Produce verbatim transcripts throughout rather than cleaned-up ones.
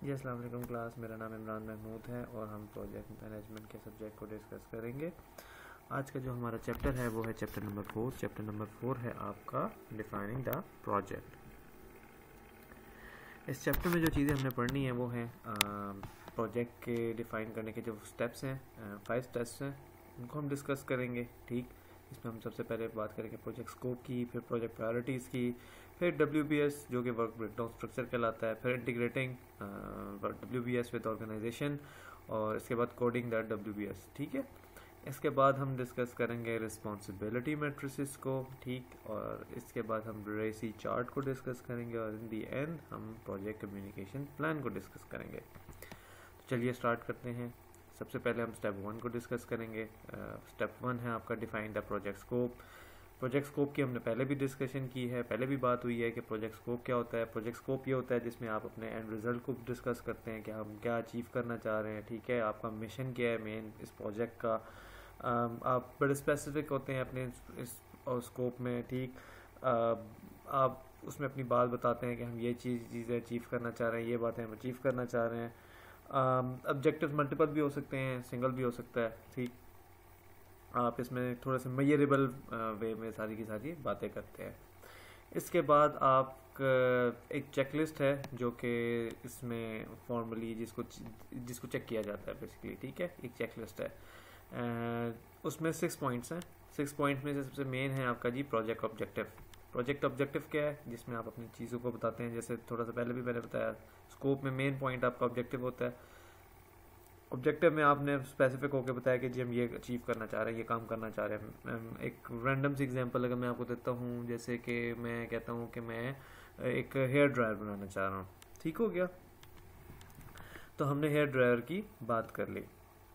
जी अस्सलाम वालेकुम क्लास, मेरा नाम इमरान महमूद है और हम प्रोजेक्ट मैनेजमेंट के सब्जेक्ट को डिस्कस करेंगे। आज का जो हमारा चैप्टर है वो है chapter number four. Chapter number four है आपका डिफाइनिंग द प्रोजेक्ट। इस चैप्टर में जो चीज़ें हमने पढ़नी है वो हैं प्रोजेक्ट के डिफ़ाइन करने के जो स्टेप्स हैं, फाइव स्टेप्स हैं, उनको हम डिस्कस करेंगे। ठीक, इसमें हम सबसे पहले बात करेंगे प्रोजेक्ट स्कोप की, फिर प्रोजेक्ट प्रायोरिटीज़ की, फिर डब्ल्यू बी एस जो कि वर्क ब्रेकडाउन स्ट्रक्चर कहलाता है, फिर integrating W B S with organization, और इसके बाद coding that W B S. ठीक है, इसके बाद हम डिस्कस करेंगे रिस्पॉन्सिबिलिटी मैट्रिसेस को। ठीक, और इसके बाद हम रेसी चार्ट को डिस्कस करेंगे और इन दी एंड हम प्रोजेक्ट कम्युनिकेशन प्लान को डिस्कस करेंगे। तो चलिए स्टार्ट करते हैं। सबसे पहले हम स्टेप वन को डिस्कस करेंगे। स्टेप वन है आपका define the project scope. Project scope की हमने पहले भी डिस्कशन की है, पहले भी बात हुई है कि प्रोजेक्ट स्कोप क्या होता है। प्रोजेक्ट स्कोप ये होता है जिसमें आप अपने एंड रिजल्ट को डिस्कस करते हैं कि हम क्या अचीव करना चाह रहे हैं। ठीक है, आपका मिशन क्या है मेन इस प्रोजेक्ट का। आप बड़े स्पेसिफिक होते हैं अपने इस स्कोप में। ठीक, आप उसमें अपनी बात बताते हैं कि हम ये चीज़ चीज़ें अचीव करना चाह रहे हैं, ये बातें हम अचीव करना चाह रहे हैं। ऑब्जेक्टिव मल्टीपल भी हो सकते हैं, सिंगल भी हो सकता है। ठीक, आप इसमें थोड़ा सा मेजरेबल वे में सारी की सारी बातें करते हैं। इसके बाद आप एक चेकलिस्ट है जो कि इसमें फॉर्मली जिसको जिसको चेक किया जाता है बेसिकली। ठीक है, एक चेकलिस्ट है, uh, उसमें सिक्स पॉइंट्स हैं। सिक्स पॉइंट्स में से सबसे मेन है आपका जी प्रोजेक्ट ऑब्जेक्टिव। प्रोजेक्ट ऑब्जेक्टिव क्या है, जिसमें आप अपनी चीज़ों को बताते हैं। जैसे थोड़ा सा पहले भी मैंने बताया, स्कोप में मेन पॉइंट आपका ऑब्जेक्टिव होता है। ऑब्जेक्टिव में आपने स्पेसिफिक होकर बताया कि जी हम ये अचीव करना चाह रहे हैं, ये काम करना चाह रहे हैं। एक रैंडम सी एग्जांपल अगर मैं आपको देता हूँ, जैसे कि मैं कहता हूँ कि मैं एक हेयर ड्रायर बनाना चाह रहा हूँ। ठीक हो गया, तो हमने हेयर ड्रायर की बात कर ली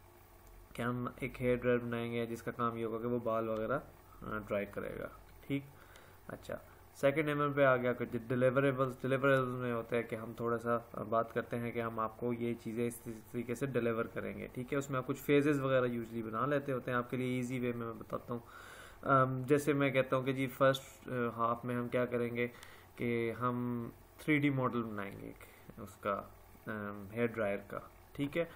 कि हम एक हेयर ड्रायर बनाएंगे जिसका काम ये होगा कि वो बाल वगैरह ड्राई करेगा। ठीक, अच्छा, सेकंड नंबर पे आ गया कि डिलीवरेबल्स। डिलीवरेबल्स में होता है कि हम थोड़ा सा बात करते हैं कि हम आपको ये चीज़ें इस तरीके से डिलीवर करेंगे। ठीक है, उसमें आप कुछ फेजेस वगैरह यूजली बना लेते होते हैं। आपके लिए इजी वे में मैं बताता हूँ। जैसे मैं कहता हूँ कि जी फर्स्ट हाफ में हम क्या करेंगे कि हम थ्री डी मॉडल बनाएंगे उसका हेयर ड्रायर का। ठीक है,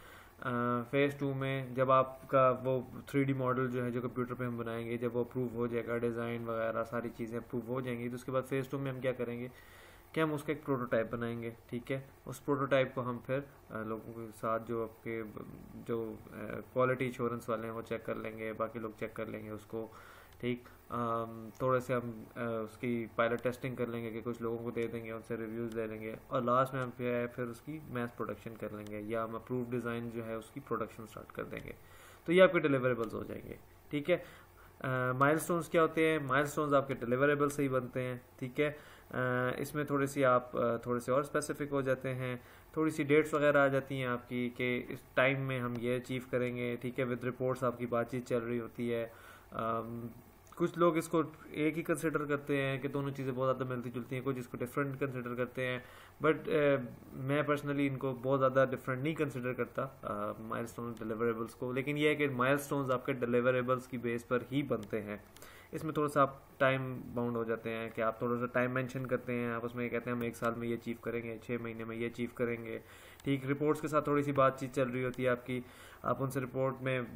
फेज़ टू में जब आपका वो थ्री डी मॉडल जो है जो कंप्यूटर पे हम बनाएंगे, जब वो अप्रूव हो जाएगा, डिज़ाइन वगैरह सारी चीज़ें अप्रूव हो जाएंगी, तो उसके बाद फेज़ टू में हम क्या करेंगे कि हम उसका एक प्रोटोटाइप बनाएंगे। ठीक है, उस प्रोटोटाइप को हम फिर लोगों के साथ जो आपके जो क्वालिटी इंश्योरेंस वाले हैं वो चेक कर लेंगे, बाकी लोग चेक कर लेंगे उसको। ठीक, थोड़े से हम आ, उसकी पायलट टेस्टिंग कर लेंगे कि कुछ लोगों को दे देंगे, उनसे रिव्यूज़ ले लेंगे, और लास्ट में हम फिर फिर उसकी मैस प्रोडक्शन कर लेंगे, या हम अप्रूव डिज़ाइन जो है उसकी प्रोडक्शन स्टार्ट कर देंगे। तो ये आपके डिलीवरेबल्स हो जाएंगे। ठीक है, माइलस्टोन्स क्या होते हैं? माइलस्टोन्स आपके डिलीवरेबल्स से ही बनते हैं। ठीक है, uh, इसमें थोड़ी सी आप uh, थोड़े से और स्पेसिफिक हो जाते हैं, थोड़ी सी डेट्स वगैरह आ जाती हैं आपकी कि इस टाइम में हम ये अचीव करेंगे। ठीक है, विद रिपोर्ट्स आपकी बातचीत चल रही होती है। um, कुछ लोग इसको एक ही कंसिडर करते हैं कि दोनों चीज़ें बहुत ज़्यादा मिलती जुलती हैं, कुछ इसको डिफरेंट कंसिडर करते हैं, बट uh, मैं पर्सनली इनको बहुत ज़्यादा डिफरेंट नहीं कंसिडर करता माइलस्टोन डिलीवरेबल्स को। लेकिन यह है कि माइलस्टोन्स आपके डिलीवरेबल्स की बेस पर ही बनते हैं। इसमें थोड़ा सा आप टाइम बाउंड हो जाते हैं कि आप थोड़ा सा टाइम मेंशन करते हैं, आप उसमें कहते हैं हम एक साल में ये अचीव करेंगे, छः महीने में ये अचीव करेंगे। ठीक, रिपोर्ट्स के साथ थोड़ी सी बातचीत चल रही होती है आपकी, आप उनसे रिपोर्ट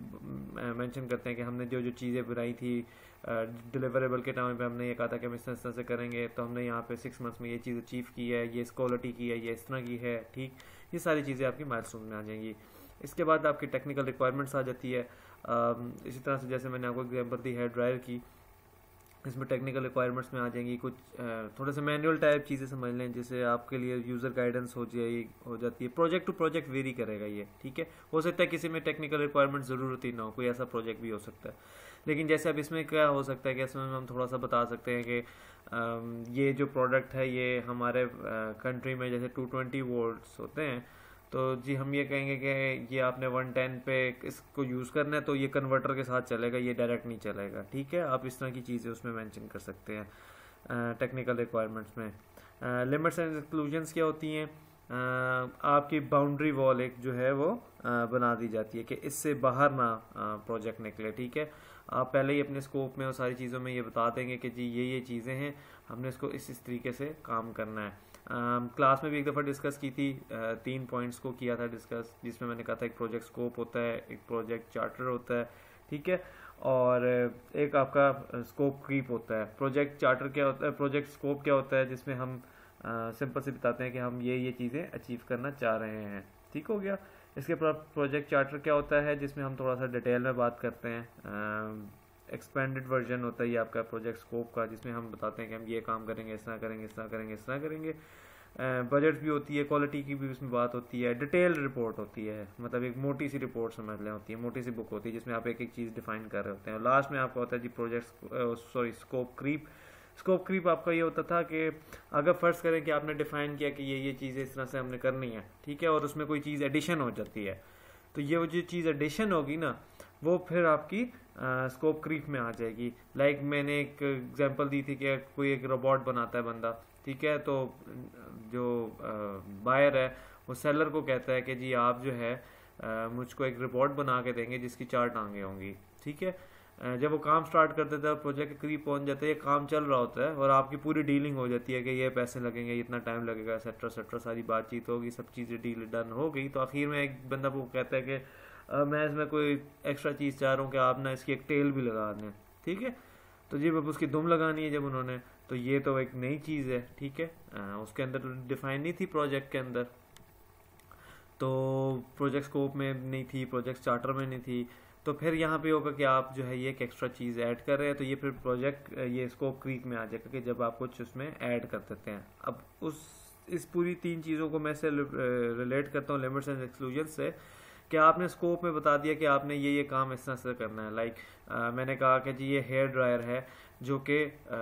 में मेंशन करते हैं कि हमने जो जो चीज़ें बनाई थी डिलीवरेबल के टाइम पे हमने ये कहा था कि हम इस तरह से करेंगे, तो हमने यहाँ पे सिक्स मंथ्स में ये चीज़ अचीव की है, ये इस क्वालिटी की है, ये इस तरह की है। ठीक, ये सारी चीज़ें आपकी माइलस्टोन में आ जाएंगी। इसके बाद आपकी टेक्निकल रिक्वायरमेंट्स आ जाती है। इसी तरह से जैसे मैंने आपको एग्जाम्पल दी हेयर ड्रायर की, इसमें टेक्निकल रिक्वायरमेंट्स में आ जाएंगी कुछ थोड़े से मैनुअल टाइप चीज़ें समझ लें, जिससे आपके लिए यूज़र गाइडेंस हो जाए हो जाती है। प्रोजेक्ट टू प्रोजेक्ट वेरी करेगा ये। ठीक है, हो सकता है किसी में टेक्निकल रिक्वायरमेंट ज़रूरत ही ना हो, कोई ऐसा प्रोजेक्ट भी हो सकता है। लेकिन जैसे अब इसमें क्या हो सकता है कि इसमें हम थोड़ा सा बता सकते हैं कि ये जो प्रोडक्ट है ये हमारे कंट्री में जैसे टू ट्वेंटी वोल्ट्स होते हैं, तो जी हम ये कहेंगे कि ये आपने वन टेन पे इसको यूज़ करना है, तो ये कन्वर्टर के साथ चलेगा, ये डायरेक्ट नहीं चलेगा। ठीक है, आप इस तरह की चीज़ें उसमें मेंशन कर सकते हैं टेक्निकल रिक्वायरमेंट्स में। लिमिट्स एंड एक्सक्लूजन्स क्या होती हैं? uh, आपकी बाउंड्री वॉल एक जो है वो uh, बना दी जाती है कि इससे बाहर ना प्रोजेक्ट uh, निकले। ठीक है, आप पहले ही अपने स्कोप में और सारी चीज़ों में ये बता देंगे कि जी ये ये चीज़ें हैं, हमने इसको इस इस तरीके से काम करना है। क्लास में भी एक दफ़ा डिस्कस की थी, uh, तीन पॉइंट्स को किया था डिस्कस, जिसमें मैंने कहा था एक प्रोजेक्ट स्कोप होता है, एक प्रोजेक्ट चार्टर होता है, ठीक है, और एक आपका स्कोप क्रीप होता है। प्रोजेक्ट चार्टर क्या होता है, प्रोजेक्ट स्कोप क्या होता है, जिसमें हम सिंपल से बताते हैं कि हम ये ये चीज़ें अचीव करना चाह रहे हैं, ठीक हो गया। इसके प्रोजेक्ट चार्टर क्या होता है, जिसमें हम थोड़ा सा डिटेल में बात करते हैं। एक्सपेंडेड वर्जन होता है ये आपका प्रोजेक्ट स्कोप का, जिसमें हम बताते हैं कि हम ये काम करेंगे, इस तरह करेंगे, इस तरह करेंगे, इस तरह करेंगे। बजट भी होती है, क्वालिटी की भी उसमें बात होती है, डिटेल रिपोर्ट होती है, मतलब एक मोटी सी रिपोर्ट समझ लें होती है, मोटी सी बुक होती है जिसमें आप एक एक चीज़ डिफाइन कर रहे होते हैं। और लास्ट में आपका होता है जी project sorry scope creep. Scope creep आपका ये होता था कि अगर फर्ज करें कि आपने डिफाइन किया कि ये ये चीज़ें इस तरह से हमने करनी है, ठीक है, और उसमें कोई चीज़ एडिशन हो जाती है, तो ये वो जो चीज़ एडिशन होगी ना, वो फिर आपकी स्कोप क्रीप में आ जाएगी। लाइक मैंने एक एग्जांपल दी थी कि कोई एक रोबोट बनाता है बंदा, ठीक है, तो जो बायर है वो सेलर को कहता है कि जी आप जो है आ, मुझको एक रिपोर्ट बना के देंगे जिसकी चार टांगें होंगी, ठीक है। आ, जब वो काम स्टार्ट कर देता है, प्रोजेक्ट के करीब पहुंच जाता है, ये काम चल रहा होता है और आपकी पूरी डीलिंग हो जाती है कि ये पैसे लगेंगे, इतना टाइम लगेगा, एक्सेट्रा एक्सेट्रा, सारी बातचीत होगी, सब चीज़ें डील डन हो गई। तो आखिर में एक बंदा वो कहता है कि आ, मैं इसमें कोई एक्स्ट्रा चीज़ चाह रहा हूँ कि आप ना इसकी एक टेल भी लगा दें, ठीक है। तो जी अब उसकी दुम लगानी है जब उन्होंने, तो ये तो एक नई चीज़ है, ठीक है, आ, उसके अंदर तो डिफाइन नहीं थी प्रोजेक्ट के अंदर, तो प्रोजेक्ट स्कोप में नहीं थी, प्रोजेक्ट चार्टर में नहीं थी। तो फिर यहाँ पे होगा कि आप जो है ये एक एक्स्ट्रा चीज़ ऐड कर रहे हैं, तो ये फिर प्रोजेक्ट ये स्कोप क्रीप में आ जाएगा कि जब आप कुछ उसमें ऐड कर देते हैं। अब उस इस पूरी तीन चीज़ों को मैं से रिलेट करता हूँ लिमिट्स एंड एक्सक्लूजन से, कि आपने स्कोप में बता दिया कि आपने ये ये काम इस तरह से करना है। लाइक मैंने कहा कि जी ये हेयर ड्रायर है जो कि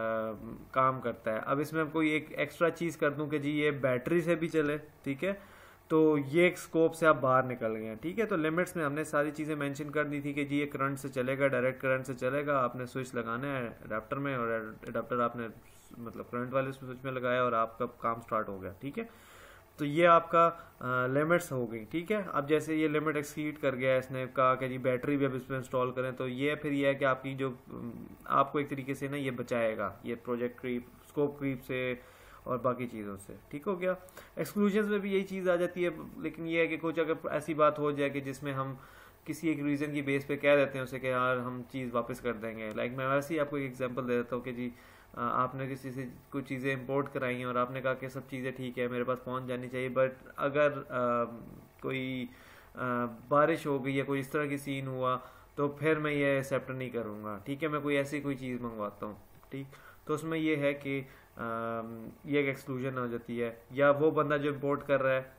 काम करता है, अब इसमें कोई एक एक्स्ट्रा चीज़ कर दूं कि जी ये बैटरी से भी चले, ठीक है, तो ये एक स्कोप से आप बाहर निकल गए हैं, ठीक है। तो लिमिट्स में हमने सारी चीज़ें मेंशन कर दी थी कि जी ये करंट से चलेगा, डायरेक्ट करंट से चलेगा, आपने स्विच लगाना है अडाप्टर में, और अडाप्टर आपने मतलब करंट वाले स्विच में लगाया और आपका काम स्टार्ट हो गया, ठीक है। तो ये आपका लिमिट्स हो गई, ठीक है। अब जैसे ये लिमिट एक्सीड कर गया, इसने कहा कि जी बैटरी भी अब इसमें इंस्टॉल करें, तो ये फिर ये है कि आपकी जो आपको एक तरीके से ना ये बचाएगा ये प्रोजेक्ट क्रीप, स्कोप क्रीप से और बाकी चीज़ों से, ठीक हो गया। एक्सक्लूजन्स में भी यही चीज़ आ जाती है, लेकिन ये है कि कुछ अगर ऐसी बात हो जाए कि जिसमें हम किसी एक रीज़न की बेस पे कह देते हैं उसे कि यार हम चीज़ वापस कर देंगे। लाइक मैं वैसे ही आपको एक एग्जांपल दे देता हूँ कि जी आपने किसी से कुछ चीज़ें इंपोर्ट कराई हैं और आपने कहा कि सब चीज़ें ठीक है, मेरे पास पहुंच जानी चाहिए, बट अगर आ, कोई आ, बारिश हो गई या कोई इस तरह की सीन हुआ तो फिर मैं ये एक्सेप्ट नहीं करूँगा, ठीक है। मैं कोई ऐसी कोई चीज़ मंगवाता हूँ, ठीक, तो उसमें ये है कि आ, ये एक एक्सक्लूजन हो जाती है। या वो बंदा जो इंपोर्ट कर रहा है,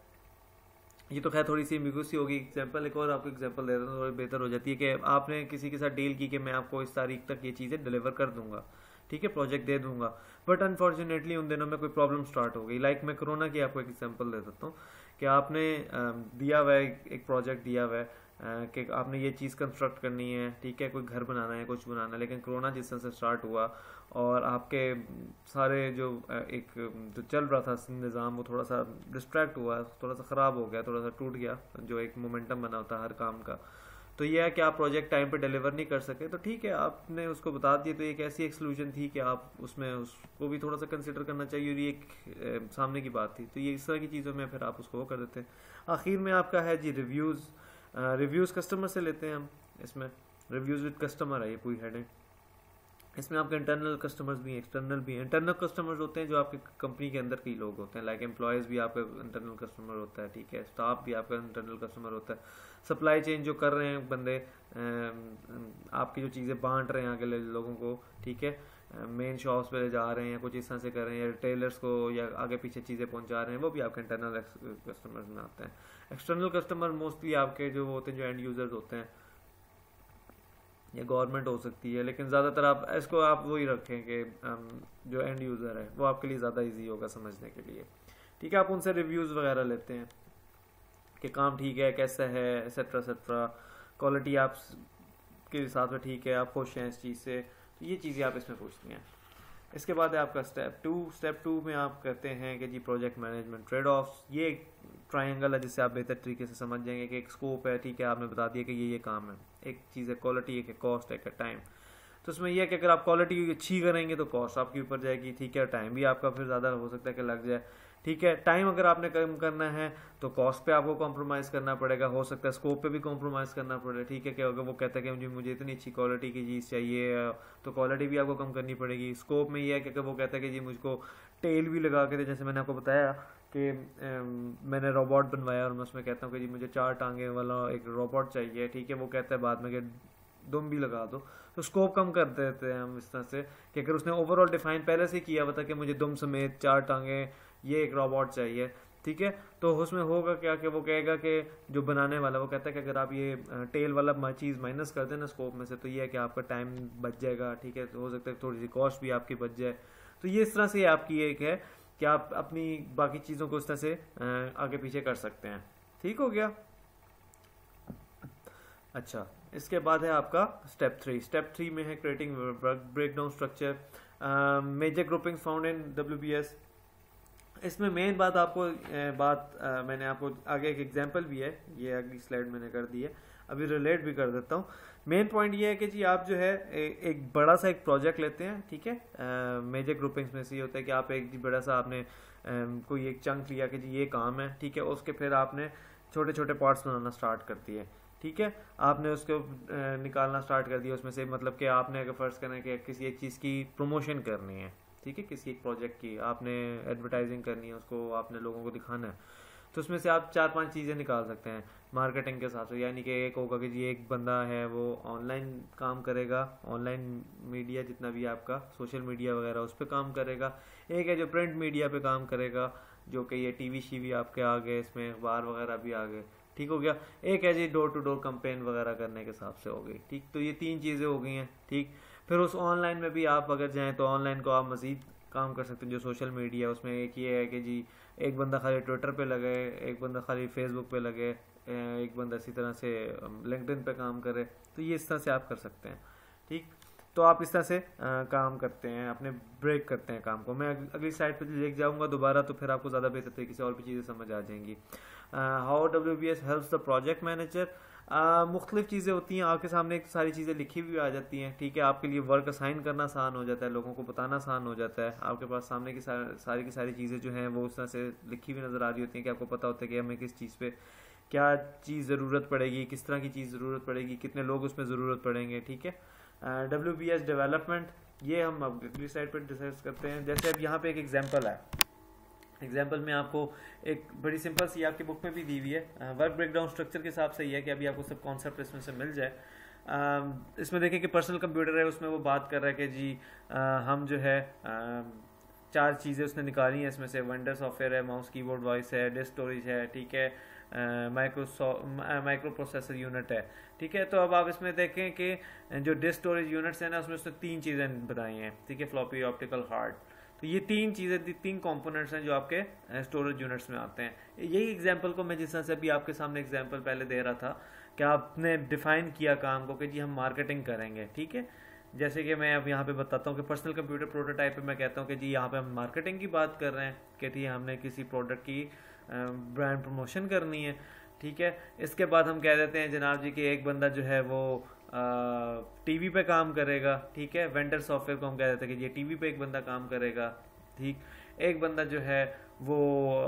ये तो खैर थोड़ी सी एम्बिगुइटी होगी। एग्जांपल एक और आपको एग्जांपल दे रहा हूँ, थोड़ी बेहतर हो जाती है कि आपने किसी के साथ डील की कि मैं आपको इस तारीख तक ये चीज़ें डिलीवर कर दूंगा, ठीक है, प्रोजेक्ट दे दूंगा, बट अनफॉर्चुनेटली उन दिनों में कोई प्रॉब्लम स्टार्ट हो गई। लाइक मैं कोरोना की आपको एक एग्जांपल दे देता हूँ कि आपने दिया हुआ है एक प्रोजेक्ट दिया हुआ है कि आपने ये चीज़ कंस्ट्रक्ट करनी है, ठीक है, कोई घर बनाना है, कुछ बनाना है, लेकिन कोरोना जिस तरह से स्टार्ट हुआ और आपके सारे जो एक जो चल रहा था निज़ाम वो थोड़ा सा डिस्ट्रैक्ट हुआ, थोड़ा सा ख़राब हो गया, थोड़ा सा टूट गया जो एक मोमेंटम बना होता है हर काम का। तो ये है कि आप प्रोजेक्ट टाइम पे डिलीवर नहीं कर सके, तो ठीक है आपने उसको बता दिया, तो एक ऐसी एक्सक्लूजन थी कि आप उसमें उसको भी थोड़ा सा कंसिडर करना चाहिए, और ये एक सामने की बात थी। तो ये इस तरह की चीज़ों में फिर आप उसको वो कर देते हैं। आखिर में आपका है जी रिव्यूज़। रिव्यूज़ कस्टमर से लेते हैं हम, इसमें रिव्यूज़ विद कस्टमर है ये पूरी हेडिंग। इसमें आपके इंटरनल कस्टमर्स भी हैं, एक्सटर्नल भी हैं। इंटरनल कस्टमर्स होते हैं जो आपके कंपनी के अंदर कई लोग होते हैं, लाइक एम्प्लॉयज़ भी आपका इंटरनल कस्टमर होता है, ठीक है, स्टाफ भी आपका इंटरनल कस्टमर होता है, सप्लाई चेन जो कर रहे हैं बंदे, आपकी जो चीज़ें बांट रहे हैं आगे लोगों को, ठीक है, मेन शॉप्स पे जा रहे हैं, कुछ इस तरह से कर रहे हैं, या रिटेलर्स को या आगे पीछे चीज़ें पहुंचा रहे हैं, वो भी आपके इंटरनल कस्टमर्स में आते हैं। एक्सटर्नल कस्टमर मोस्टली आपके जो होते हैं जो एंड यूज़र्स होते हैं, या गवर्नमेंट हो सकती है, लेकिन ज़्यादातर आप इसको आप वही रखें कि जो एंड यूज़र है वो आपके लिए ज़्यादा इजी होगा समझने के लिए, ठीक है। आप उनसे रिव्यूज़ वगैरह लेते हैं कि काम ठीक है, कैसा है, एक्सेट्रा एक्सेट्रा, क्वालिटी आप के साथ में ठीक है, आप खुश हैं इस चीज़ से, तो ये चीज़ें आप इसमें पूछती हैं। इसके बाद है आपका स्टेप टू। स्टेप टू में आप कहते हैं कि जी प्रोजेक्ट मैनेजमेंट ट्रेड ऑफ्स। ये एक ट्रायंगल है जिससे आप बेहतर तरीके से समझ जाएंगे कि एक स्कोप है, ठीक है, आपने बता दिया कि ये ये काम है, एक चीज़ है क्वालिटी, एक है कॉस्ट, एक है टाइम। तो उसमें यह है कि अगर आप क्वालिटी अच्छी करेंगे तो कॉस्ट आपके ऊपर जाएगी, ठीक है, टाइम भी आपका फिर ज़्यादा हो सकता है कि लग जाए, ठीक है। टाइम अगर आपने कम करना है तो कॉस्ट पे आपको कॉम्प्रोमाइज़ करना पड़ेगा, हो सकता है स्कोप पे भी कॉम्प्रोमाइज़ करना पड़े, ठीक है। कि अगर वो कहता है कि मुझे मुझे इतनी अच्छी क्वालिटी की चीज़ चाहिए तो क्वालिटी भी आपको कम करनी पड़ेगी। स्कोप में ये है कि अगर वो कहता है कि जी मुझको टेल भी लगा के दे, जैसे मैंने आपको बताया कि मैंने रोबोट बनवाया और मैं उसमें कहता हूँ कि जी मुझे चार टांगे वाला एक रोबोट चाहिए, ठीक है। वो कहता है बाद में कि दुम भी लगा दो, तो स्कोप कम कर देते हैं हम इस तरह से कि अगर उसने ओवरऑल डिफाइन पहले से किया हुआ था कि मुझे दुम समेत चार टांगे ये एक रोबोट चाहिए, ठीक है, तो उसमें होगा क्या कि वो कहेगा कि जो बनाने वाला वो कहता है कि अगर आप ये टेल वाला चीज़ माइनस कर दें ना स्कोप में से, तो ये है कि आपका टाइम बच जाएगा, ठीक है। तो हो सकता है थोड़ी सी कॉस्ट भी आपकी बच जाए। तो ये इस तरह से आपकी एक है कि आप अपनी बाकी चीज़ों को इस तरह से आगे पीछे कर सकते हैं। ठीक हो गया। अच्छा, इसके बाद है आपका स्टेप थ्री। स्टेप थ्री में है creating work breakdown structure, major grouping found in W B S. इसमें मेन बात आपको uh, बात uh, मैंने आपको आगे एक एग्जांपल भी है, ये अगली स्लाइड मैंने कर दी है, अभी रिलेट भी कर देता हूँ। मेन पॉइंट ये है कि जी आप जो है ए, एक बड़ा सा एक प्रोजेक्ट लेते हैं, ठीक है। मेजर ग्रुपिंग्स में से ये होता है कि आप एक जी बड़ा सा आपने uh, कोई एक चंक लिया कि जी ये काम है, ठीक है। उसके फिर आपने छोटे छोटे पार्ट्स बनाना स्टार्ट कर दिए, ठीक है। आपने उसको निकालना स्टार्ट कर दिया उसमें से, मतलब कि आपने अगर फर्ज करना है कि किसी एक चीज़ की प्रमोशन करनी है, ठीक है, किसी एक प्रोजेक्ट की आपने एडवर्टाइजिंग करनी है, उसको आपने लोगों को दिखाना है, तो उसमें से आप चार पांच चीज़ें निकाल सकते हैं मार्केटिंग के हिसाब से। यानी कि एक होगा कि जी एक बंदा है वो ऑनलाइन काम करेगा, ऑनलाइन मीडिया जितना भी आपका सोशल मीडिया वगैरह उस पर काम करेगा। एक है जो प्रिंट मीडिया पे काम करेगा, जो कि ये टीवी शीवी आपके आ गए, इसमें अखबार वगैरह भी आ गए, ठीक हो गया। एक है जी डोर टू डोर कंपेन वगैरह करने के हिसाब से हो गई, ठीक। तो ये तीन चीज़ें हो गई हैं, ठीक। फिर उस ऑनलाइन में भी आप अगर जाएँ तो ऑनलाइन को आप मज़ीद काम कर सकते हैं। जो सोशल मीडिया उसमें एक ये है कि जी एक बंदा खाली ट्विटर पे लगे, एक बंदा खाली फेसबुक पे लगे, एक बंदा इसी तरह से लिंक्डइन पे काम करे, तो ये इस तरह से आप कर सकते हैं, ठीक। तो आप इस तरह से आ, काम करते हैं, अपने ब्रेक करते हैं काम को। मैं अगली स्लाइड पे लेके जाऊंगा दोबारा, तो फिर आपको ज़्यादा बेहतर तरीके से और भी चीज़ें समझ आ जाएंगी। How W B S helps the project manager. मुख्तलिफ चीज़ें होती हैं आपके सामने, एक सारी चीज़ें लिखी हुई आ जाती हैं, ठीक है। आपके लिए वर्क असाइन करना आसान हो जाता है, लोगों को बताना आसान हो जाता है। आपके पास सामने की सारी सारी की सारी चीज़ें जो हैं वो उस तरह से लिखी हुई नज़र आ रही होती हैं कि आपको पता होता है कि हमें किस चीज़ पे क्या चीज़ ज़रूरत पड़ेगी, किस तरह की चीज़ ज़रूरत पड़ेगी, कितने लोग उसमें ज़रूरत पड़ेंगे, ठीक है। डब्ल्यू बी एस डेवलपमेंट, ये हम अब अगली साइड पर डिस्कस करते हैं। जैसे अब यहाँ पे एक एग्जांपल है, एग्जाम्पल में आपको एक बड़ी सिंपल सी आपकी बुक में भी दी हुई है, वर्क ब्रेकडाउन स्ट्रक्चर के हिसाब से ही है कि अभी आपको सब कॉन्सेप्ट इसमें से मिल जाए। uh, इसमें देखें कि पर्सनल कंप्यूटर है, उसमें वो बात कर रहा है कि जी uh, हम जो है uh, चार चीज़ें उसने निकाली हैं इसमें से, वेंडर सॉफ्टवेयर है, माउस कीबोर्ड वॉइस है, डिस्क स्टोरेज है, ठीक है, माइक्रो माइक्रो प्रोसेसर यूनिट है, ठीक है। तो अब आप इसमें देखें कि जो डिस्क स्टोरेज यूनिट्स हैं ना, उसमें उसने तीन चीज़ें बताई हैं, ठीक है, फ्लॉपी, ऑप्टिकल, हार्ड। तो ये तीन चीज़ें, तीन कंपोनेंट्स हैं जो आपके स्टोरेज यूनिट्स में आते हैं। यही एग्जांपल को मैं जिस तरह से अभी आपके सामने एग्जांपल पहले दे रहा था कि आपने डिफाइन किया काम को कि जी हम मार्केटिंग करेंगे, ठीक है। जैसे कि मैं अब यहाँ पे बताता हूँ कि पर्सनल कंप्यूटर प्रोटोटाइप पे मैं कहता हूँ कि जी यहाँ पे हम मार्केटिंग की बात कर रहे हैं कि ठीक है हमने किसी प्रोडक्ट की ब्रांड प्रमोशन करनी है, ठीक है। इसके बाद हम कह देते हैं जनाब जी कि एक बंदा जो है वो टीवी पे काम करेगा, ठीक है। वेंडर सॉफ्टवेयर को हम कह देते हैं कि ये टीवी पे एक बंदा काम करेगा, ठीक। एक बंदा जो है वो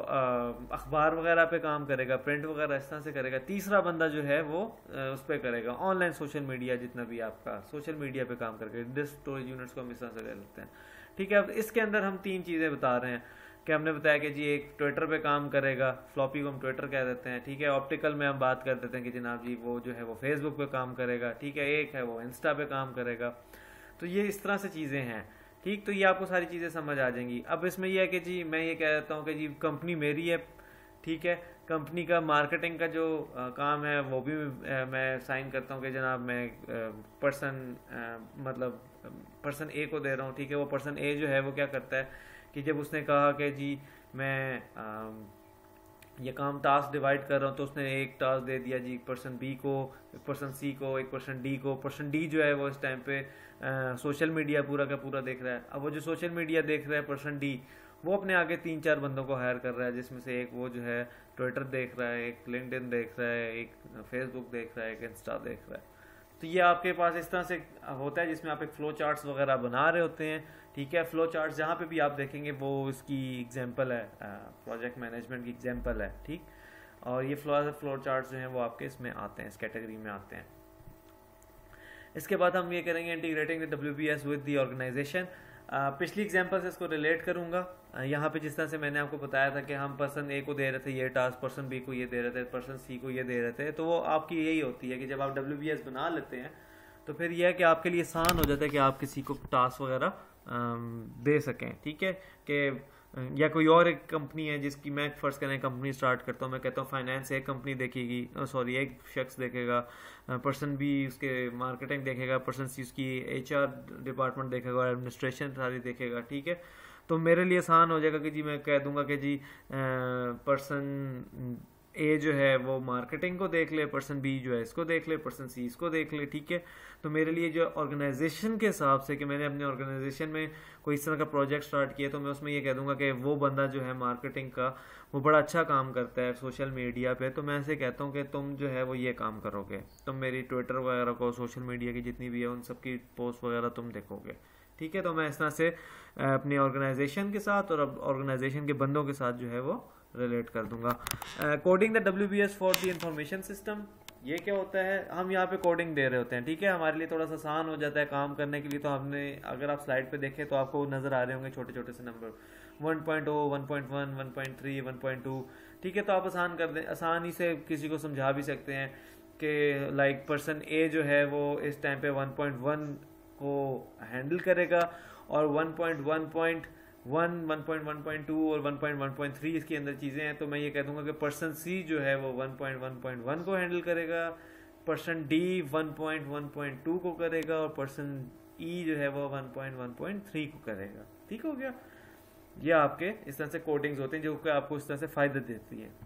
अखबार वगैरह पे काम करेगा, प्रिंट वगैरह इस तरह से करेगा। तीसरा बंदा जो है वो आ, उस पर करेगा ऑनलाइन सोशल मीडिया, जितना भी आपका सोशल मीडिया पे काम करके डिस्क स्टोरेज यूनिट्स को हम इस तरह से ले लेते हैं, ठीक है। अब इसके अंदर हम तीन चीज़ें बता रहे हैं कि हमने बताया कि जी एक ट्विटर पे काम करेगा, फ्लॉपी को हम ट्विटर कह देते हैं, ठीक है। ऑप्टिकल में हम बात कर देते हैं कि जनाब जी वो जो है वो फेसबुक पे काम करेगा, ठीक है। एक है वो इंस्टा पे काम करेगा। तो ये इस तरह से चीज़ें हैं, ठीक। तो ये आपको सारी चीज़ें समझ आ जाएंगी। अब इसमें यह है कि जी मैं ये कह देता हूँ कि जी कंपनी मेरी है, ठीक है। कंपनी का मार्केटिंग का जो आ, काम है वो भी आ, मैं साइन करता हूँ कि जनाब मैं पर्सन मतलब पर्सन ए को दे रहा हूँ, ठीक है। वो पर्सन ए जो है वो क्या करता है कि जब उसने कहा कि जी मैं आ, ये काम टास्क डिवाइड कर रहा हूँ, तो उसने एक टास्क दे दिया जी पर्सन बी को, एक पर्सन सी को, एक पर्सन डी को। पर्सन डी जो है वो इस टाइम पे सोशल मीडिया पूरा का पूरा देख रहा है। अब वो जो सोशल मीडिया देख रहा है पर्सन डी, वो अपने आगे तीन चार बंदों को हायर कर रहा है, जिसमें से एक वो जो है ट्विटर देख रहा है, एक लिंक्डइन देख रहा है, एक फेसबुक देख रहा है, एक इंस्टा देख रहा है, तो ये आपके पास इस तरह से होता है जिसमें आप एक फ्लो चार्ट्स वगैरह बना रहे होते हैं, ठीक है। फ्लो चार्ट्स जहाँ पे भी आप देखेंगे वो इसकी एग्जांपल है, प्रोजेक्ट मैनेजमेंट की एग्जांपल है, ठीक। और ये फ्लो फ्लो चार्ट्स जो हैं वो आपके इसमें आते हैं, इस कैटेगरी में आते हैं। इसके बाद हम ये करेंगे integrating the W B S with the organization. पिछली एग्जांपल से इसको रिलेट करूंगा। uh, यहाँ पे जिस तरह से मैंने आपको बताया था कि हम पर्सन ए को दे रहे थे ये टास्क, पर्सन बी को ये दे रहे थे, पर्सन सी को ये दे रहे थे, तो वो आपकी यही होती है कि जब आप डब्ल्यू बी एस बना लेते हैं तो फिर यह है कि आपके लिए आसान हो जाता है कि आप किसी को टास्क वगैरह दे सकें, ठीक है। कि या कोई और एक कंपनी है जिसकी मैं फर्स्ट करें कंपनी स्टार्ट करता हूँ, मैं कहता हूँ फाइनेंस एक कंपनी देखेगी, सॉरी एक शख्स देखेगा, पर्सन बी उसके मार्केटिंग देखेगा, पर्सन सी उसकी एचआर डिपार्टमेंट देखेगा और एडमिनिस्ट्रेशन सारी देखेगा, ठीक है। तो मेरे लिए आसान हो जाएगा कि जी मैं कह दूंगा कि जी पर्सन ए जो है वो मार्केटिंग को देख ले, पर्सन बी जो है इसको देख ले, पर्सन सी इसको देख ले, ठीक है। तो मेरे लिए जो ऑर्गेनाइजेशन के हिसाब से कि मैंने अपने ऑर्गेनाइजेशन में कोई इस तरह का प्रोजेक्ट स्टार्ट किया तो मैं उसमें ये कह दूंगा कि वो बंदा जो है मार्केटिंग का वो बड़ा अच्छा काम करता है सोशल मीडिया पे, तो मैं ऐसे कहता हूँ कि तुम जो है वो ये काम करोगे, तुम मेरी ट्विटर वगैरह को, सोशल मीडिया की जितनी भी है उन सब की पोस्ट वगैरह तुम देखोगे, ठीक है। तो मैं इस तरह से अपनी ऑर्गेनाइजेशन के साथ और अब ऑर्गेनाइजेशन के बंदों के साथ जो है वो रिलेट कर दूंगा। Coding the W B S for the information system, ये क्या होता है, हम यहाँ पे कोडिंग दे रहे होते हैं, ठीक है। हमारे लिए थोड़ा सा आसान हो जाता है काम करने के लिए। तो हमने अगर आप स्लाइड पे देखें तो आपको नजर आ रहे होंगे छोटे छोटे से number one point zero, one point one, one point three, one point two, ठीक है। तो आप आसान कर दें, आसानी से किसी को समझा भी सकते हैं कि लाइक पर्सन ए जो है वो इस टाइम पे वन पॉइंट वन को हैंडल करेगा और one point one point one, one point one point two और one point one point three इसके अंदर चीज़ें हैं। तो मैं ये कह दूंगा कि पर्सन सी जो है वो one point one point one को हैंडल करेगा, person D one point one point two को करेगा और पर्सन ई जो है वो one point one point three को करेगा, ठीक हो गया। ये आपके इस तरह से कोडिंग्स होते हैं जो कि आपको इस तरह से फायदे देती है।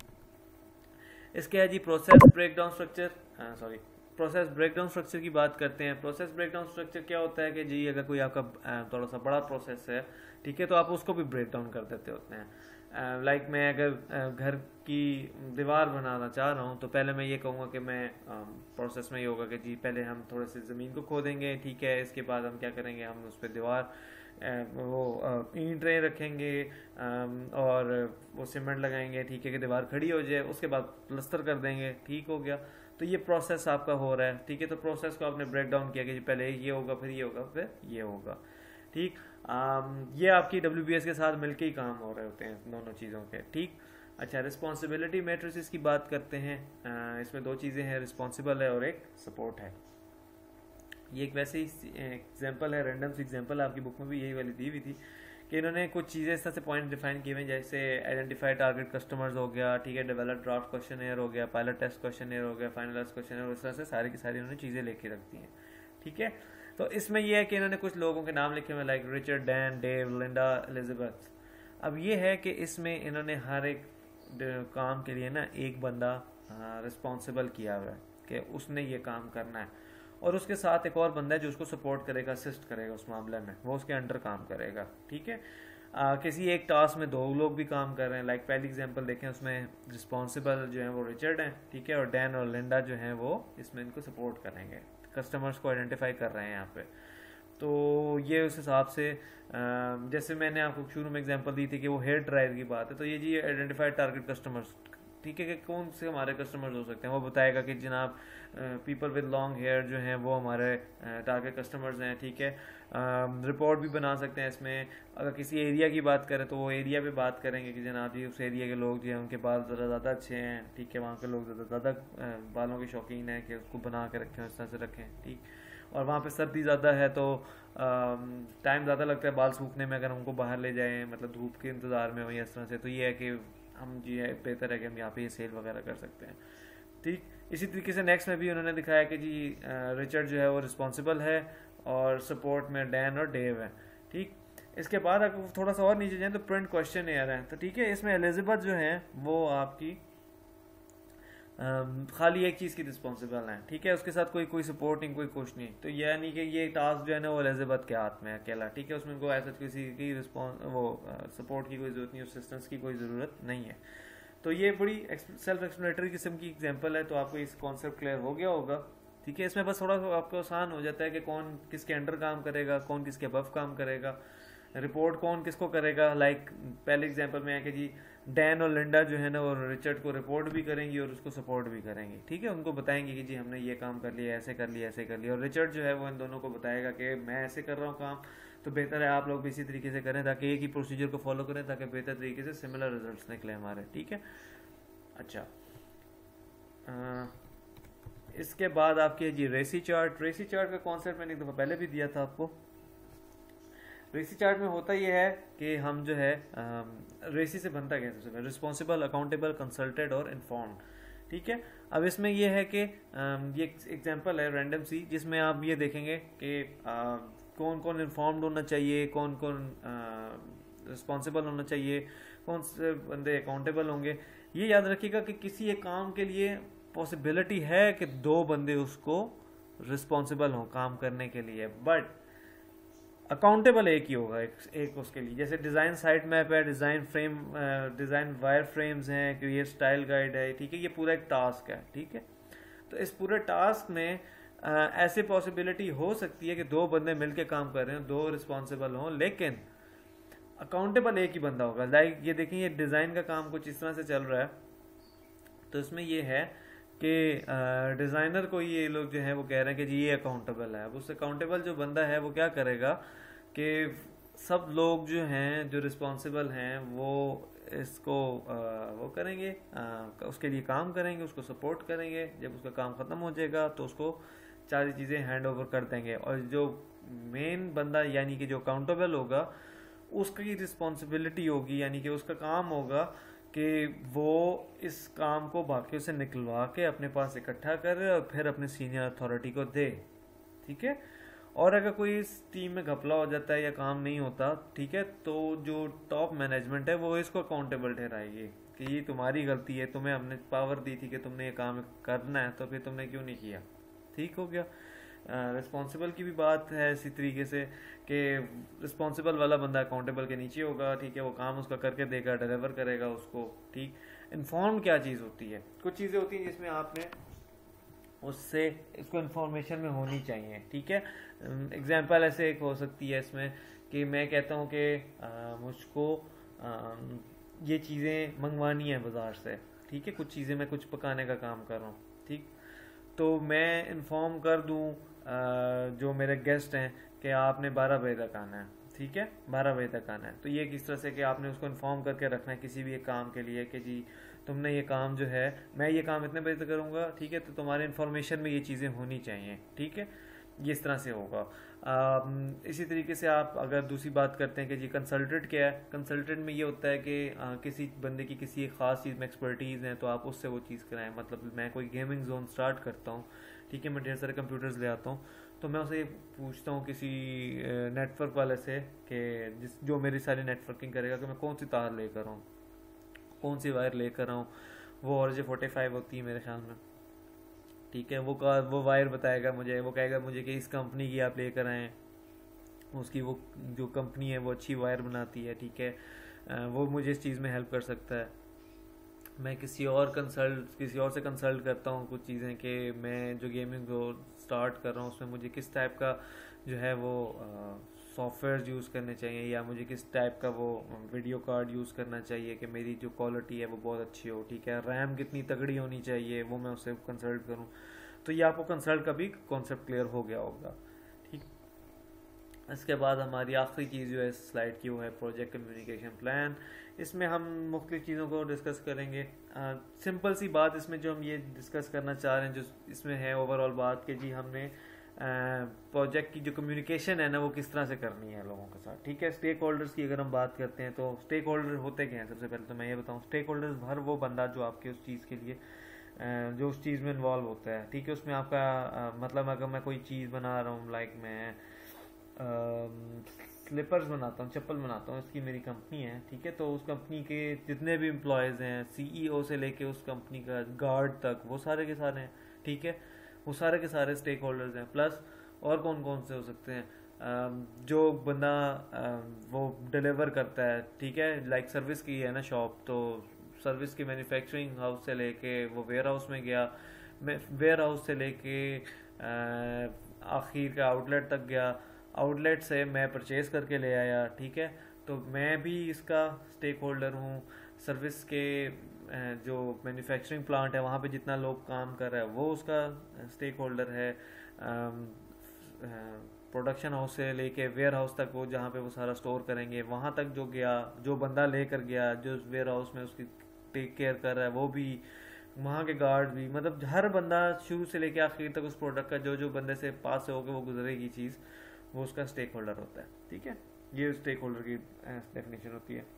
इसके है जी process breakdown structure, sorry process breakdown structure की बात करते हैं। प्रोसेस ब्रेकडाउन स्ट्रक्चर क्या होता है कि जी अगर कोई आपका थोड़ा सा बड़ा प्रोसेस है, ठीक है, तो आप उसको भी ब्रेक डाउन कर देते होते हैं। लाइक uh, like मैं अगर घर की दीवार बनाना चाह रहा हूँ तो पहले मैं ये कहूँगा कि मैं प्रोसेस uh, में ये होगा कि जी पहले हम थोड़े से ज़मीन को खोदेंगे, ठीक है। इसके बाद हम क्या करेंगे, हम उस पर दीवार uh, वो ईंट ट्रे रखेंगे um, और वो सीमेंट लगाएंगे, ठीक है, कि दीवार खड़ी हो जाए। उसके बाद प्लस्तर कर देंगे, ठीक हो गया। तो ये प्रोसेस आपका हो रहा है, ठीक है। तो प्रोसेस को आपने ब्रेक डाउन किया कि जी पहले ये होगा, फिर ये होगा, फिर ये होगा, ठीक। Um, ये आपकी डब्ल्यू बी एस के साथ मिलके ही काम हो रहे होते हैं दोनों चीज़ों के, ठीक। अच्छा, रिस्पॉन्सिबिलिटी मैट्रिसेस की बात करते हैं। uh, इसमें दो चीज़ें हैं, रिस्पॉन्सिबल है और एक सपोर्ट है। ये एक वैसे ही एग्जांपल है, रैंडम सी एग्जांपल, आपकी बुक में भी यही वाली दी हुई थी कि इन्होंने कुछ चीज़ें इस तरह से पॉइंट डिफाइन किए हुए, जैसे आइडेंटिफाई टारगेट कस्टमर्स हो गया, ठीक है, डेवलप ड्राफ्ट क्वेश्चन हो गया, पायलट टेस्ट क्वेश्चन हो गया, फाइनलाइज क्वेश्चन, इस तरह से सारी की सारी इन्होंने चीज़ें लेके रखती हैं, ठीक है। तो इसमें यह है कि इन्होंने कुछ लोगों के नाम लिखे हुए like Richard, Dan, Dave, Linda, Elizabeth. अब ये है कि इसमें इन्होंने हर एक काम के लिए ना एक बंदा रिस्पॉन्सिबल किया हुआ है कि उसने ये काम करना है, और उसके साथ एक और बंदा है जो उसको सपोर्ट करेगा, असिस्ट करेगा उस मामले में, वो उसके अंडर काम करेगा, ठीक है। आ, किसी एक टास्क में दो लोग भी काम कर रहे हैं, लाइक पहली एग्जांपल देखें, उसमें रिस्पॉन्सिबल जो है वो रिचर्ड हैं, ठीक है, और डैन और लिंडा जो है वो इसमें इनको सपोर्ट करेंगे, कस्टमर्स को आइडेंटिफाई कर रहे हैं यहाँ पे। तो ये उस हिसाब से जैसे मैंने आपको शुरू में एग्जांपल दी थी कि वो हेयर ड्रायर की बात है, तो ये जी आइडेंटिफाइड टारगेट कस्टमर्स, ठीक है, कि कौन से हमारे कस्टमर्स हो सकते हैं, वो बताएगा कि जनाब पीपल विद लॉन्ग हेयर जो हैं वो हमारे टारगेट कस्टमर्स हैं, ठीक है। रिपोर्ट भी बना सकते हैं इसमें। अगर किसी एरिया की बात करें तो वो एरिया पे बात करेंगे कि जनाब जी उस एरिया के लोग जो हैं उनके बाल ज़रा ज़्यादा अच्छे हैं, ठीक है, वहाँ के लोग ज़्यादा ज़्यादा बालों के शौकीन हैं कि उसको बना के रखें, इस तरह से रखें, ठीक। और वहाँ पे सर्दी ज़्यादा है तो टाइम ज़्यादा लगता है बाल सूखने में, अगर हमको बाहर ले जाएँ मतलब धूप के इंतज़ार में हो या इस तरह से, तो ये है कि हम जी है बेहतर है कि हम यहाँ पे ये सेल वगैरह कर सकते हैं, ठीक। इसी तरीके से नेक्स्ट में भी उन्होंने दिखाया कि जी रिचर्ड जो है वो रिस्पॉन्सिबल है और सपोर्ट में डैन और डेव है, ठीक। इसके बाद अगर थोड़ा सा और नीचे जाए तो प्रिंट क्वेश्चन एयर है, तो ठीक है, इसमें एलिजाबेथ जो है वो आपकी Um, खाली एक चीज़ की रिस्पॉन्सिबल है, ठीक है, उसके साथ कोई कोई सपोर्ट नहीं, कोई कुछ नहीं। तो यह नहीं कि ये टास्क जो है ना वो एलिजाबेथ के हाथ में अकेला, ठीक है, उसमें कोई ऐसा किसी की रिस्पॉन्स वो सपोर्ट की कोई ज़रूरत नहीं, असिस्टेंस की कोई ज़रूरत नहीं है। तो ये बड़ी सेल्फ एक्सप्लेनेटरी किस्म की एग्जांपल है, तो आपको इस कॉन्सेप्ट क्लियर हो गया होगा। ठीक है। इसमें बस थोड़ा सा आपको आसान हो जाता है कि कौन किसके अंडर काम करेगा, कौन किसके अबव काम करेगा, रिपोर्ट कौन किसको करेगा। लाइक पहले एग्जांपल में है कि जी डैन और लिंडा जो है ना वो रिचर्ड को रिपोर्ट भी करेंगी और उसको सपोर्ट भी करेंगे, ठीक है। उनको बताएंगे कि जी हमने ये काम कर लिया, ऐसे कर लिया, ऐसे कर लिया, और रिचर्ड जो है वो इन दोनों को बताएगा कि मैं ऐसे कर रहा हूँ काम, तो बेहतर है आप लोग भी इसी तरीके से करें ताकि एक ही प्रोसीजर को फॉलो करें ताकि बेहतर तरीके से सिमिलर रिजल्ट्स निकले हमारे, ठीक है। अच्छा, आ, इसके बाद आपके जी रेसी चार्ट। रेसी चार्ट का कॉन्सेप्ट मैंने एक दफ़ा पहले भी दिया था आपको। रेसी चार्ट में होता यह है कि हम जो है रेसी से बनता क्या है, सबसे पहले रिस्पॉन्सिबल, अकाउंटेबल, कंसल्टेड और इन्फॉर्म्ड, ठीक है। अब इसमें यह है कि ये एग्जांपल है रैंडम सी, जिसमें आप ये देखेंगे कि कौन कौन इन्फॉर्म्ड होना चाहिए, कौन कौन रिस्पॉन्सिबल होना चाहिए, कौन से बंदे अकाउंटेबल होंगे। ये याद रखिएगा कि किसी एक काम के लिए पॉसिबिलिटी है कि दो बंदे उसको रिस्पॉन्सिबल हों काम करने के लिए, बट अकाउंटेबल एक ही होगा एक, एक उसके लिए। जैसे डिज़ाइन साइट मैप है, design frame, design wire frames हैं, क्रिएट स्टाइल गाइड है, ठीक है। ये पूरा एक टास्क है, ठीक है। तो इस पूरे टास्क में आ, ऐसे पॉसिबिलिटी हो सकती है कि दो बंदे मिलके काम कर रहे हैं, दो रिस्पॉन्सिबल हों, लेकिन अकाउंटेबल एक ही बंदा होगा। लाइक ये देखें, ये डिज़ाइन का काम कुछ इस तरह से चल रहा है, तो इसमें ये है कि डिज़ाइनर को ये लोग जो है वो कह रहे हैं कि जी ये अकाउंटेबल है। अब उस अकाउंटेबल जो बंदा है वो क्या करेगा कि सब लोग जो हैं जो रिस्पॉन्सिबल हैं वो इसको आ, वो करेंगे, आ, उसके लिए काम करेंगे, उसको सपोर्ट करेंगे। जब उसका काम ख़त्म हो जाएगा तो उसको सारी चीज़ें हैंड ओवर कर देंगे, और जो मेन बंदा यानी कि जो अकाउंटेबल होगा उसकी रिस्पॉन्सिबिलिटी होगी, यानी कि उसका काम होगा कि वो इस काम को बाकियों से निकलवा के अपने पास इकट्ठा करे और फिर अपने सीनियर अथॉरिटी को दे, ठीक है। और अगर कोई इस टीम में घपला हो जाता है या काम नहीं होता, ठीक है, तो जो टॉप मैनेजमेंट है वो इसको अकाउंटेबल ठहराएगी कि ये तुम्हारी गलती है, तुम्हें हमने पावर दी थी कि तुमने ये काम करना है, तो फिर तुमने क्यों नहीं किया, ठीक हो गया। रिस्पॉन्सिबल uh, की भी बात है इसी तरीके से कि रिस्पॉन्सिबल वाला बंदा अकाउंटेबल के नीचे होगा, ठीक है। वो काम उसका करके देगा, डिलीवर करेगा उसको, ठीक। इन्फॉर्म क्या चीज़ होती है, कुछ चीज़ें होती हैं जिसमें आपने उससे इसको इन्फॉर्मेशन में होनी चाहिए, ठीक है। एग्जांपल ऐसे एक हो सकती है इसमें कि मैं कहता हूँ कि मुझको आ, ये चीज़ें मंगवानी है बाज़ार से, ठीक है। कुछ चीज़ें मैं कुछ पकाने का काम कर रहा हूँ, ठीक। तो मैं इन्फॉर्म कर दूँ जो मेरे गेस्ट हैं कि आपने बारह बजे तक आना है, ठीक है, बारह बजे तक आना है। तो ये किस तरह से कि आपने उसको इन्फॉर्म करके रखना है किसी भी एक काम के लिए कि जी तुमने ये काम जो है, मैं ये काम इतने बजे तक करूँगा, ठीक है, तो तुम्हारे इन्फॉर्मेशन में ये चीज़ें होनी चाहिए, ठीक है। ये इस तरह से होगा। आ, इसी तरीके से आप अगर दूसरी बात करते हैं कि जी कंसल्टेंट क्या है, कंसल्टेंट में ये होता है कि आ, किसी बंदे की किसी एक ख़ास चीज़ में एक्सपर्टीज़ है तो आप उससे वो चीज़ कराएं। मतलब मैं कोई गेमिंग जोन स्टार्ट करता हूँ, ठीक है, मैं ढेर सारे कंप्यूटर्स ले आता हूँ, तो मैं उसे पूछता हूँ किसी नेटवर्क वाले से कि जिस जो मेरी सारी नेटवर्किंग करेगा कि मैं कौन सी तार लेकर आऊँ, कौन सी वायर लेकर आऊँ। वो और जे फोर्टी फाइव होती है मेरे ख्याल में, ठीक है। वो का वो वायर बताएगा मुझे, वो कहेगा मुझे कि इस कंपनी की आप लेकर आएँ, उसकी वो जो कंपनी है वो अच्छी वायर बनाती है, ठीक है, वो मुझे इस चीज़ में हेल्प कर सकता है। मैं किसी और कंसल्ट किसी और से कंसल्ट करता हूँ कुछ चीज़ें कि मैं जो गेमिंग को स्टार्ट कर रहा हूँ उसमें मुझे किस टाइप का जो है वो सॉफ्टवेयर यूज़ करने चाहिए, या मुझे किस टाइप का वो वीडियो कार्ड यूज़ करना चाहिए कि मेरी जो क्वालिटी है वो बहुत अच्छी हो, ठीक है। रैम कितनी तगड़ी होनी चाहिए वो मैं उससे कंसल्ट करूँ। तो ये आपको कंसल्ट का भी कॉन्सेप्ट क्लियर हो गया होगा, ठीक। इसके बाद हमारी आखिरी चीज़ जो है स्लाइड की वो है प्रोजेक्ट कम्युनिकेशन प्लान। इसमें हम मुख्तलिफ चीज़ों को डिस्कस करेंगे। सिंपल सी बात इसमें जो हम ये डिस्कस करना चाह रहे हैं जो इसमें है ओवरऑल बात कि जी हमने प्रोजेक्ट की जो कम्युनिकेशन है ना वो किस तरह से करनी है लोगों के साथ, ठीक है। स्टेक होल्डर्स की अगर हम बात करते हैं तो स्टेक होल्डर होते क्या हैं, सबसे पहले तो मैं ये बताऊँ, स्टेक होल्डर्स हर वो बंदा जो आपके उस चीज़ के लिए जो उस चीज़ में इन्वॉल्व होता है, ठीक है। उसमें आपका आ, मतलब अगर मैं कोई चीज़ बना रहा हूँ, लाइक मैं स्लीपर्स बनाता हूँ, चप्पल बनाता हूँ, इसकी मेरी कंपनी है, ठीक है। तो उस कंपनी के जितने भी एम्प्लॉयज़ हैं, सीईओ से लेके उस कंपनी का गार्ड तक, वो सारे के सारे हैं, ठीक है। वो सारे के सारे स्टेक होल्डर्स हैं। प्लस और कौन कौन से हो सकते हैं, जो बंदा वो डिलीवर करता है, ठीक है, लाइक सर्विस की है ना शॉप, तो सर्विस की मैन्युफैक्चरिंग हाउस से लेके वो वेयर हाउस में गया, वेयर हाउस से लेके आखिर का आउटलेट तक गया, आउटलेट से मैं परचेज करके ले आया, ठीक है। तो मैं भी इसका स्टेक होल्डर हूँ। सर्विस के जो मैन्युफैक्चरिंग प्लांट है वहाँ पे जितना लोग काम कर रहा है वो उसका स्टेक होल्डर है। प्रोडक्शन हाउस से लेके वेयर हाउस तक, वो जहाँ पे वो सारा स्टोर करेंगे वहाँ तक जो गया, जो बंदा लेकर गया, जो वेयर हाउस में उसकी टेक केयर कर रहा है वो भी, वहाँ के गार्ड भी, मतलब हर बंदा शुरू से लेके आखिर तक उस प्रोडक्ट का जो जो बंदे से पास से होकर वो गुजरेगी चीज़, वो उसका स्टेक होल्डर होता है, ठीक है। ये स्टेक होल्डर की डेफिनेशन होती है।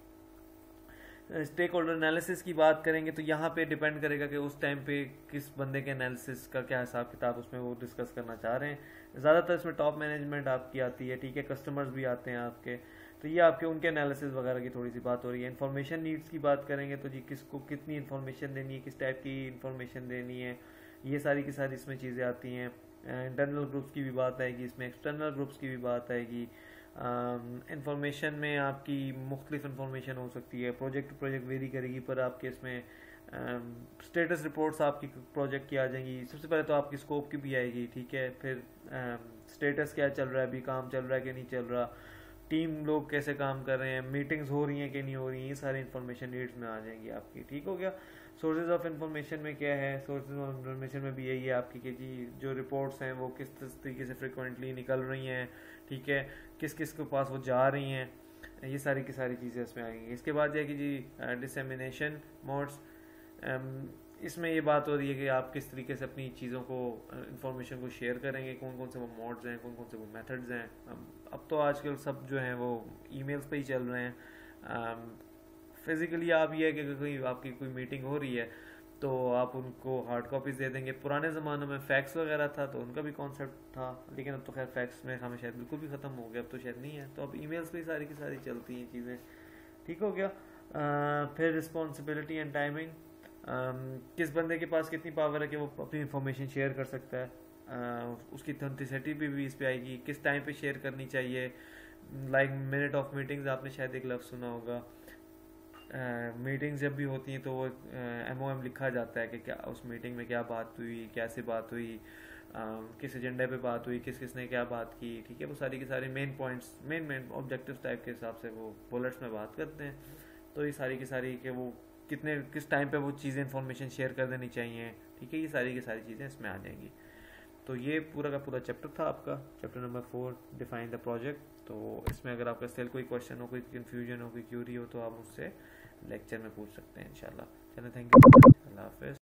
स्टेक होल्डर एनालिसिस की बात करेंगे तो यहाँ पे डिपेंड करेगा कि उस टाइम पे किस बंदे के एनालिसिस का क्या हिसाब किताब उसमें वो डिस्कस करना चाह रहे हैं। ज़्यादातर इसमें टॉप मैनेजमेंट आपकी आती है, ठीक है, कस्टमर्स भी आते हैं आपके, तो ये आपके उनके एनालिसिस वगैरह की थोड़ी सी बात हो रही है। इन्फॉर्मेशन नीड्स की बात करेंगे तो जी किसको कितनी इन्फॉर्मेशन देनी है, किस टाइप की इन्फॉर्मेशन देनी है, ये सारी की सारी इसमें चीज़ें आती हैं। इंटरनल ग्रुप्स की भी बात आएगी इसमें, एक्सटर्नल ग्रुप्स की भी बात आएगी। इंफॉर्मेशन uh, में आपकी मुख्तलिफ इंफॉर्मेशन हो सकती है, प्रोजेक्ट टू प्रोजेक्ट वेरी करेगी, पर आपके इसमें स्टेटस uh, रिपोर्ट्स आपकी प्रोजेक्ट की आ जाएंगी। सबसे पहले तो आपकी स्कोप की भी आएगी, ठीक है, फिर स्टेटस uh, क्या चल रहा है, अभी काम चल रहा है कि नहीं चल रहा, टीम लोग कैसे काम कर रहे हैं, मीटिंग्स हो रही हैं कि नहीं हो रही हैं, ये सारी इन्फॉर्मेशन नीड्स में आ जाएंगी आपकी, ठीक हो गया। सोर्सेज ऑफ इंफॉर्मेशन में क्या है, सोर्सेज ऑफ इंफॉर्मेशन में भी यही है आपकी कि जी जो रिपोर्ट्स हैं वो किस तरीके से फ्रिक्वेंटली निकल रही हैं, ठीक है, किस किस के पास वो जा रही हैं, ये सारी की सारी चीज़ें इसमें आएंगी। इसके बाद यह कि जी डिसेमिनेशन मोड्स, इसमें ये बात हो रही है कि आप किस तरीके से अपनी चीज़ों को, इंफॉर्मेशन को शेयर करेंगे, कौन कौन से वो मोड्स हैं, कौन कौन से वो मेथड्स हैं। अब तो आजकल सब जो हैं वो ईमेल्स पे ही चल रहे हैं। फिज़िकली आप ये है कि कोई आपकी कोई मीटिंग हो रही है तो आप उनको हार्ड कॉपीज दे देंगे। पुराने ज़मानों में फैक्स वगैरह था तो उनका भी कॉन्सेप्ट था, लेकिन अब तो खैर फैक्स में हमें शायद बिल्कुल भी ख़त्म हो गया, अब तो शायद नहीं है, तो अब ईमेल्स पे सारी की सारी चलती हैं चीज़ें, ठीक हो गया। आ, फिर रिस्पॉन्सिबिलिटी एंड टाइमिंग, किस बंदे के पास कितनी पावर है कि वो अपनी इंफॉर्मेशन शेयर कर सकता है, आ, उसकी ऑथेंटिसिटी भी, भी इस पे आएगी, किस टाइम पे शेयर करनी चाहिए। लाइक मिनट ऑफ मीटिंग्स आपने शायद एक लफ्ज़ सुना होगा। मीटिंग्स uh, जब भी होती हैं तो वो एम ओ एम लिखा जाता है कि क्या उस मीटिंग में क्या बात हुई, कैसे बात हुई, uh, किस एजेंडे पे बात हुई, किस किसने क्या बात की, ठीक है, वो सारी की सारी main points, main main objectives type के हिसाब से वो बुलेट्स में बात करते हैं। तो ये सारी की सारी कि वो कितने किस टाइम पे वो चीज़ें इंफॉर्मेशन शेयर कर देनी चाहिए, ठीक है, ये सारी की सारी चीज़ें इसमें आ जाएंगी। तो ये पूरा का पूरा चैप्टर था आपका, chapter number four, define the project. तो इसमें अगर आपका स्टिल कोई क्वेश्चन हो, कोई कन्फ्यूजन हो, कोई क्यूरी हो तो आप मुझसे लेक्चर में पूछ सकते हैं इंशाल्लाह। चलो, थैंक यू, अल्लाह हाफ़िज़।